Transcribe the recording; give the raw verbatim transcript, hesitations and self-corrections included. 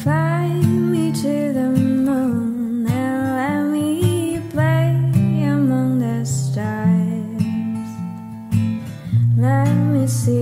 Fly me to the moon and let me play among the stars. Let me see